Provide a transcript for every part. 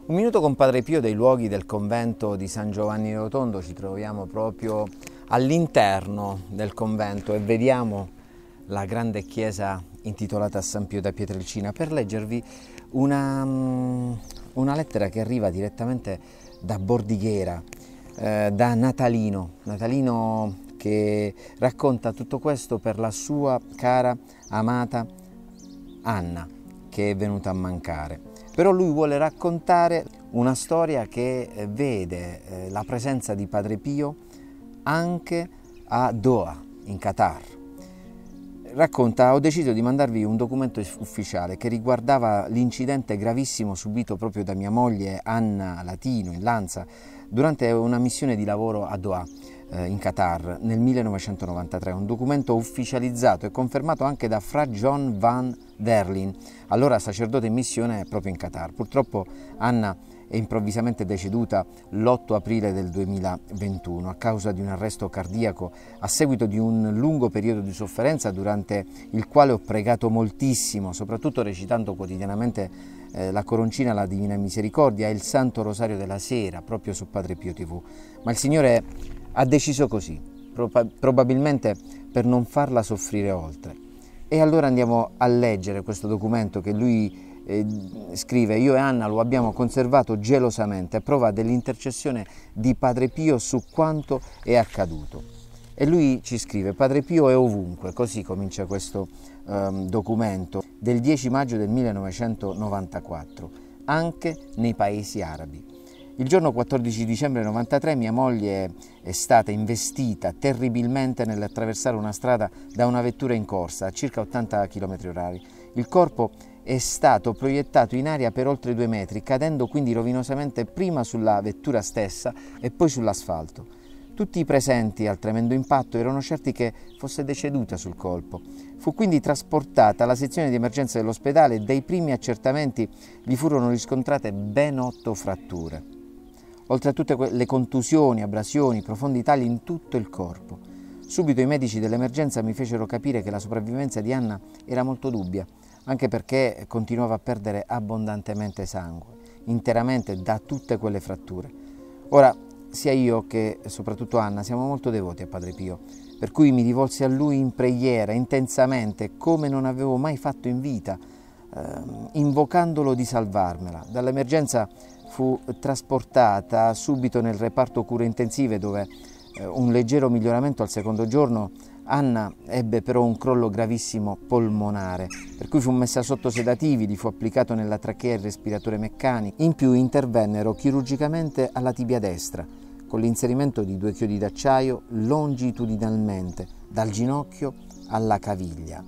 Un minuto con Padre Pio dei luoghi del convento di San Giovanni Rotondo. Ci troviamo proprio all'interno del convento e vediamo la grande chiesa intitolata a San Pio da Pietrelcina per leggervi una lettera che arriva direttamente da Bordighera, da Natalino che racconta tutto questo per la sua cara, amata Anna, che è venuta a mancare. Però lui vuole raccontare una storia che vede la presenza di Padre Pio anche a Doha, in Qatar. Racconta: ho deciso di mandarvi un documento ufficiale che riguardava l'incidente gravissimo subito proprio da mia moglie Anna Latino in Lanza durante una missione di lavoro a Doha, in Qatar, nel 1993, un documento ufficializzato e confermato anche da Fra John van Derlin, allora sacerdote in missione proprio in Qatar. Purtroppo Anna è improvvisamente deceduta l'8 aprile del 2021 a causa di un arresto cardiaco a seguito di un lungo periodo di sofferenza durante il quale ho pregato moltissimo, soprattutto recitando quotidianamente la coroncina alla Divina Misericordia e il Santo Rosario della Sera proprio su Padre Pio TV. Ma il Signore ha deciso così, probabilmente per non farla soffrire oltre. E allora andiamo a leggere questo documento che lui scrive: io e Anna lo abbiamo conservato gelosamente a prova dell'intercessione di Padre Pio su quanto è accaduto. E lui ci scrive: Padre Pio è ovunque, così comincia questo documento del 10 maggio del 1994, anche nei paesi arabi. Il giorno 14 dicembre 1993 mia moglie è stata investita terribilmente nell'attraversare una strada da una vettura in corsa a circa 80 km/h. Il corpo è stato proiettato in aria per oltre 2 metri, cadendo quindi rovinosamente prima sulla vettura stessa e poi sull'asfalto. Tutti i presenti al tremendo impatto erano certi che fosse deceduta sul colpo. Fu quindi trasportata alla sezione di emergenza dell'ospedale e dai primi accertamenti gli furono riscontrate ben 8 fratture. Oltre a tutte le contusioni, abrasioni, profondi tagli in tutto il corpo. Subito i medici dell'emergenza mi fecero capire che la sopravvivenza di Anna era molto dubbia, anche perché continuava a perdere abbondantemente sangue, interamente da tutte quelle fratture. Ora, sia io che soprattutto Anna siamo molto devoti a Padre Pio, per cui mi rivolsi a lui in preghiera, intensamente, come non avevo mai fatto in vita, invocandolo di salvarmela. Dall'emergenza fu trasportata subito nel reparto cure intensive, dove un leggero miglioramento al secondo giorno. Anna ebbe però un crollo gravissimo polmonare, per cui fu messa sotto sedativi, gli fu applicato nella trachea il respiratore meccanico. In più intervennero chirurgicamente alla tibia destra, con l'inserimento di 2 chiodi d'acciaio longitudinalmente, dal ginocchio alla caviglia.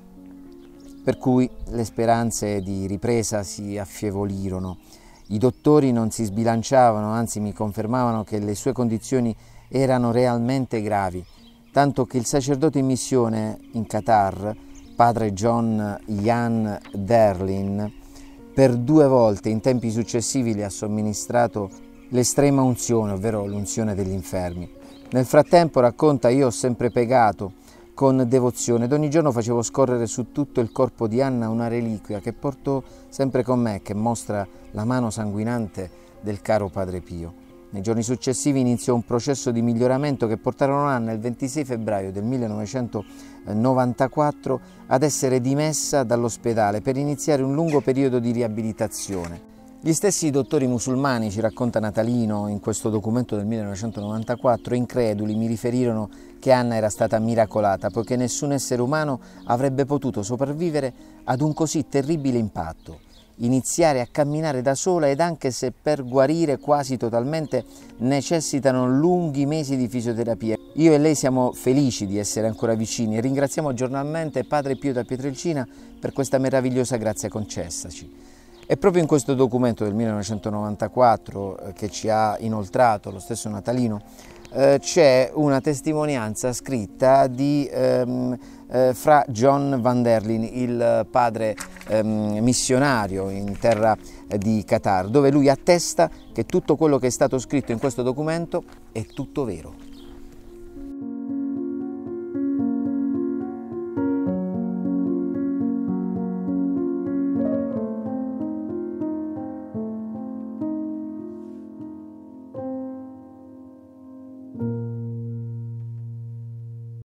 Per cui le speranze di ripresa si affievolirono. I dottori non si sbilanciavano, anzi mi confermavano che le sue condizioni erano realmente gravi, tanto che il sacerdote in missione in Qatar, padre John Jan Derlin, per 2 volte in tempi successivi le ha somministrato l'estrema unzione, ovvero l'unzione degli infermi. Nel frattempo, racconta, io ho sempre pregato con devozione ed ogni giorno facevo scorrere su tutto il corpo di Anna una reliquia che porto sempre con me, che mostra la mano sanguinante del caro Padre Pio. Nei giorni successivi iniziò un processo di miglioramento che portarono Anna il 26 febbraio del 1994 ad essere dimessa dall'ospedale per iniziare un lungo periodo di riabilitazione. Gli stessi dottori musulmani, ci racconta Natalino in questo documento del 1994, increduli mi riferirono che Anna era stata miracolata, poiché nessun essere umano avrebbe potuto sopravvivere ad un così terribile impatto. Iniziare a camminare da sola, ed anche se per guarire quasi totalmente necessitano lunghi mesi di fisioterapia. Io e lei siamo felici di essere ancora vicini e ringraziamo giornalmente Padre Pio da Pietrelcina per questa meravigliosa grazia concessaci. E proprio in questo documento del 1994 che ci ha inoltrato lo stesso Natalino c'è una testimonianza scritta di Fra John van Derlin, il padre missionario in terra di Qatar, dove lui attesta che tutto quello che è stato scritto in questo documento è tutto vero.